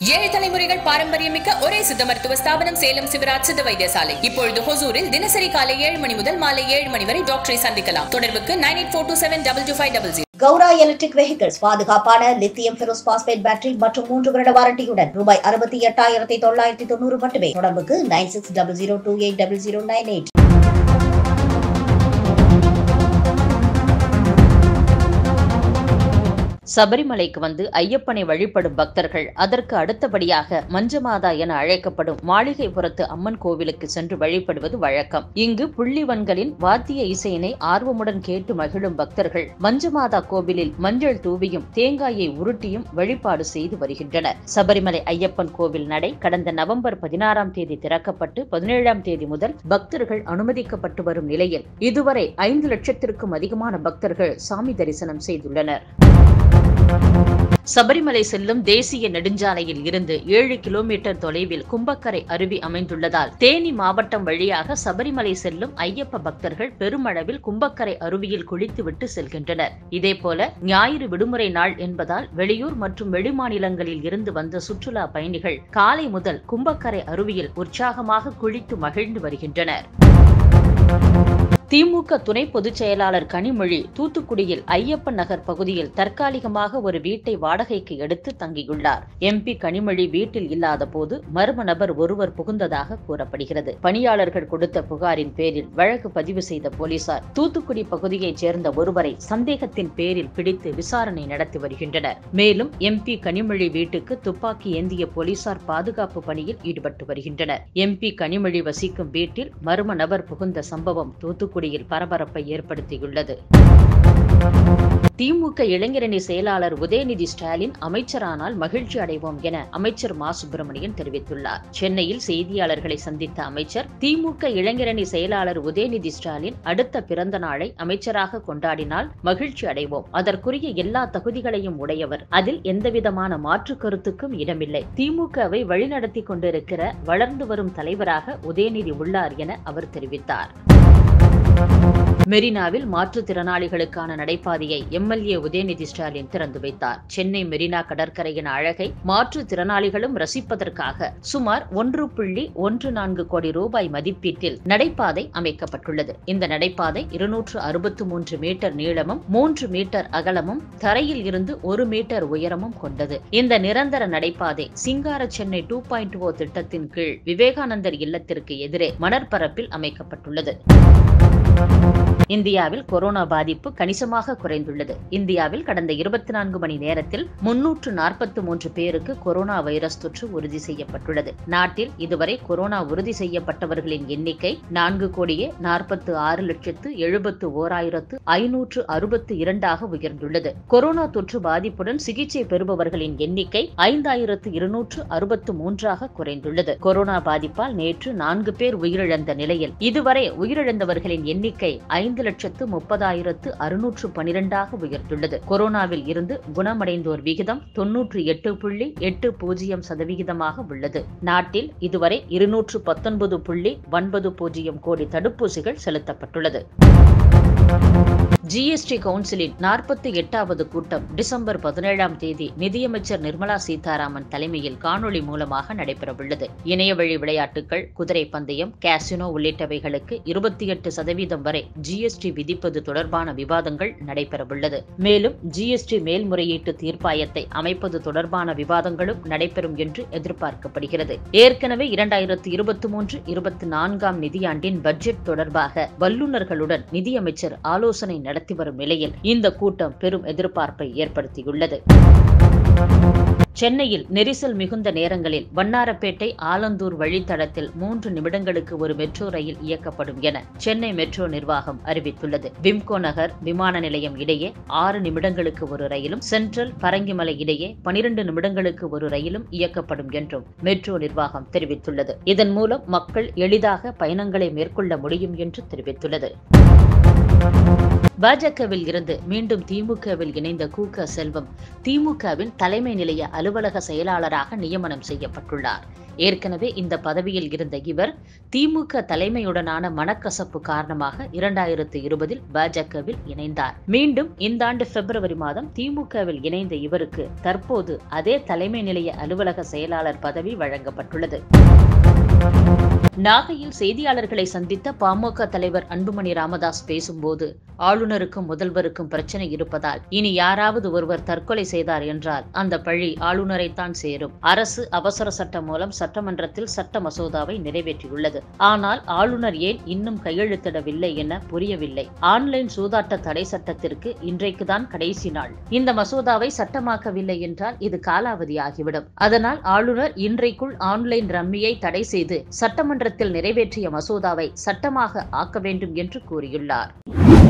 ஏழு தலைமுறைகள் பாரம்பரியமிக்க ஒரே சித்த மருத்துவ ஸ்தாபனம் சேலம் சிவராஜ் சித்த வைத்தியசாலை. இப்பொழுது ஹொசூரில் தினசரி காலை 7 மணி முதல் மாலை 7 மணி வரை டாக்டரை சந்திக்கலாம். தொடர்புக்கு 9842722500. கௌரா எலக்ட்ரிக் வெஹிக்கிள்ஸ் பாதுகாப்பான லித்தியம் ஃபெரோஸ் பாஸ்பேட் பேட்டரி மற்றும் 3 வருட வாரண்டியுடன் ரூபாய் 68,990 மட்டுமே. தொடர்புக்கு 9600280098. சபரிமலைக்கு வந்து ஐயப்பனை வழிபடும் பக்தர்கள் அதற்கு அடுத்தபடியாக மஞ்சமாதா என அழைக்கப்படும் மாளிகைபுரத்து அம்மன் கோவிலுக்கு சென்று வழிபடுவது வழக்கம். இங்கு புள்ளிவன்களின் வாத்திய இசையினை ஆர்வமுடன் கேட்டு மகிழும் பக்தர்கள் மஞ்சமாதா கோவிலில் மஞ்சள் தூவியும் தேங்காயை உருட்டியும் வழிபாடு செய்து வருகின்றனர். சபரிமலை ஐயப்பன் கோவில் நடை கடந்த நவம்பர் 16ஆம் தேதி திறக்கப்பட்டு 17ஆம் தேதி முதல் பக்தர்கள் அனுமதிக்கப்பட்டு வரும் நிலையில் இதுவரை 5 லட்சத்திற்கும் அதிகமான பக்தர்கள் சாமி தரிசனம் செய்துள்ளனர். சபரிமலை செல்லும் தேசிய நெடுஞ்சாலையில் இருந்து 7 கிலோமீட்டர் தொலைவில் கும்பக்கரை அருவி அமைந்துள்ளதால் தேனி மாவட்டம் வழியாக சபரிமலை செல்லும் ஐயப்ப பக்தர்கள் பெருமளவில் கும்பக்கரை அருவியில் குளித்துவிட்டு செல்கின்றனர். இதேபோல ஞாயிறு விடுமுறை நாள் என்பதால் வெளியூர் மற்றும் வெளிமாநிலங்களில் இருந்து வந்த சுற்றுலா பயணிகள் காலை முதல் கும்பக்கரை அருவியில் உற்சாகமாக குளித்து மகிழ்ந்து வருகின்றனர். திமுக துணை பொதுச் செயலாளர் கனிமொழி தூத்துக்குடியில் ஐயப்பன் நகர் பகுதியில் தற்காலிகமாக ஒரு வீட்டை வாடகைக்கு எடுத்து தங்கியுள்ளார். MP கனிமொழி வீட்டில் இல்லாத போது மர்ம நபர் ஒருவர் புகுந்ததாக கூறப்படுகிறது. பணியாளர்கள் கொடுத்த புகாரின் பேரில் வழக்கு பதிவு செய்த போலீசார் தூத்துக்குடி பகுதியைச் சேர்ந்த ஒருவரை சந்தேகத்தின் பேரில் பிடித்து விசாரணை நடத்தி வருகின்றனர். மேலும் MP கனிமொழி வீட்டுக்கு துப்பாக்கி ஏந்திய போலீசார் பாதுகாப்பு பணியில் ஈடுபட்டு வருகின்றனர். MP கனிமொழி வசிக்கும் வீட்டில் மர்ம நபர் புகுந்த சம்பவம் தூத்துக்குடி பரபரப்பை ஏற்படுத்தியுள்ளது. திமுக இளைஞரணி செயலாளர் உதயநிதி ஸ்டாலின் அமைச்சரானால் மகிழ்ச்சி அடைவோம் என அமைச்சர் மா சுப்பிரமணியன் தெரிவித்துள்ளார். சென்னையில் செய்தியாளர்களை சந்தித்த அமைச்சர் திமுக இளைஞரணி செயலாளர் உதயநிதி ஸ்டாலின் அடுத்த பிறந்த நாளை அமைச்சராக கொண்டாடினால் மகிழ்ச்சி அடைவோம். அதற்குரிய எல்லா தகுதிகளையும் உடையவர். அதில் எந்தவிதமான மாற்று கருத்துக்கும் இடமில்லை. திமுகவை வழிநடத்தி கொண்டிருக்கிற வளர்ந்து வரும் தலைவராக உதயநிதி உள்ளார் என அவர் தெரிவித்தார். மெரினாவில் மாற்றுத்திறனாளிகளுக்கான நடைபாதையை MLA உதயநிதி ஸ்டாலின் திறந்து வைத்தார். சென்னை மெரினா கடற்கரையின் அழகை மாற்றுத்திறனாளிகளும் ரசிப்பதற்காக சுமார் 1.14 கோடி ரூபாய் மதிப்பீட்டில் நடைபாதை அமைக்கப்பட்டுள்ளது. இந்த நடைபாதை 263 மீட்டர் நீளமும் 3 மீட்டர் அகலமும் தரையில் இருந்து 1 மீட்டர் உயரமும் கொண்டது. இந்த நிரந்தர நடைபாதை சிங்கார சென்னை 2.0 திட்டத்தின் கீழ் விவேகானந்தர் இல்லத்திற்கு எதிரே மணற்பரப்பில் அமைக்கப்பட்டுள்ளது. இந்தியாவில் கொரோனா பாதிப்பு கணிசமாக குறைந்துள்ளது. இந்தியாவில் கடந்த 24 மணி நேரத்தில் 343 பேருக்கு கொரோனா வைரஸ் தொற்று உறுதி செய்யப்பட்டுள்ளது. நாட்டில் இதுவரை கொரோனா உறுதி செய்யப்பட்டவர்களின் எண்ணிக்கை 4,46,71,562 உயர்ந்துள்ளது. கொரோனா தொற்று பாதிப்புடன் சிகிச்சை பெறுபவர்களின் எண்ணிக்கை 5,263 குறைந்துள்ளது. கொரோனா பாதிப்பால் நேற்று 4 பேர் உயிரிழந்த நிலையில் இதுவரை உயிரிழந்தவர்களின் எண்ணிக்கை 5,30,612 உயர்ந்துள்ளது. கொரோனாவில் இருந்து குணமடைந்தோர் விகிதம் 98.80% உள்ளது. நாட்டில் இதுவரை 219.90 கோடி தடுப்பூசிகள் செலுத்தப்பட்டுள்ளது. GST கவுன்சிலின் 48வது கூட்டம் டிசம்பர் 17ஆம் தேதி நிதியமைச்சர் நிர்மலா சீதாராமன் தலைமையில் காணொலி மூலமாக நடைபெறவுள்ளது. இணையவழி விளையாட்டுகள், குதிரை பந்தயம், காசினோ உள்ளிட்டவைகளுக்கு 28% வரை GST விதிப்பது தொடர்பான விவாதங்கள் நடைபெறவுள்ளது. மேலும் GST மேல்முறையீட்டு தீர்ப்பாயத்தை அமைப்பது தொடர்பான விவாதங்களும் நடைபெறும் என்று எதிர்பார்க்கப்படுகிறது. ஏற்கனவே 2023-24ஆம் நிதியாண்டின் பட்ஜெட் தொடர்பாக வல்லுநர்களுடன் நிதியமைச்சர் ஆலோசனை நடத்தி வரும் நிலையில் இந்த கூட்டம் பெரும் எதிர்பார்ப்பை ஏற்படுத்தியுள்ளது. சென்னையில் நெரிசல் மிகுந்த நேரங்களில் வண்ணாரப்பேட்டை ஆலந்தூர் வழித்தடத்தில் 3 நிமிடங்களுக்கு ஒரு மெட்ரோ ரயில் இயக்கப்படும் என சென்னை மெட்ரோ நிர்வாகம் அறிவித்துள்ளது. விம்கோ நகர் விமான நிலையம் இடையே 6 நிமிடங்களுக்கு ஒரு ரயிலும், சென்ட்ரல் பரங்கிமலை இடையே 12 நிமிடங்களுக்கு ஒரு ரயிலும் இயக்கப்படும் என்றும் மெட்ரோ நிர்வாகம் தெரிவித்துள்ளது. இதன் மூலம் மக்கள் எளிதாக பயணங்களை மேற்கொள்ள முடியும் என்று தெரிவித்துள்ளது. பாஜகவில் இருந்து மீண்டும் திமுகவில் இணைந்த கு.க. செல்வம் திமுகவின் தலைமை நிலைய அலுவலக செயலாளராக நியமனம் செய்யப்பட்டுள்ளார். ஏற்கனவே இந்த பதவியில் இருந்த இவர் திமுக தலைமையுடனான மனக்கசப்பு காரணமாக 2020 பாஜகவில் இணைந்தார். மீண்டும் இந்த ஆண்டு பிப்ரவரி மாதம் திமுகவில் இணைந்த இவருக்கு தற்போது அதே தலைமை நிலைய அலுவலக செயலாளர் பதவி வழங்கப்பட்டுள்ளது. நாகையில் செய்தியாளர்களை சந்தித்த பாமக தலைவர் அன்புமணி ராமதாஸ் பேசும்போது, ஆளுநருக்கும் முதல்வருக்கும் பிரச்சனை இருப்பதால் இனி யாராவது ஒருவர் தற்கொலை செய்தார் என்றால் அந்த பழி ஆளுநரைத்தான் சேரும். அரசு அவசர சட்டம் மூலம் சட்டமன்றத்தில் சட்ட மசோதாவை நிறைவேற்றியுள்ளது. ஆனால் ஆளுநர் ஏன் இன்னும் கையெழுத்திடவில்லை என புரியவில்லை. ஆன்லைன் சூதாட்ட தடை சட்டத்திற்கு இன்றைக்குதான் கடைசி நாள். இந்த மசோதாவை சட்டமாக்கவில்லை என்றால் இது காலாவதியாகிவிடும். அதனால் ஆளுநர் இன்றைக்குள் ஆன்லைன் ரம்மியை தடை செய்து சட்டமன்றத்தில் நிறைவேற்றிய மசோதாவை சட்டமாக ஆக்க வேண்டும் என்று கூறியுள்ளார்.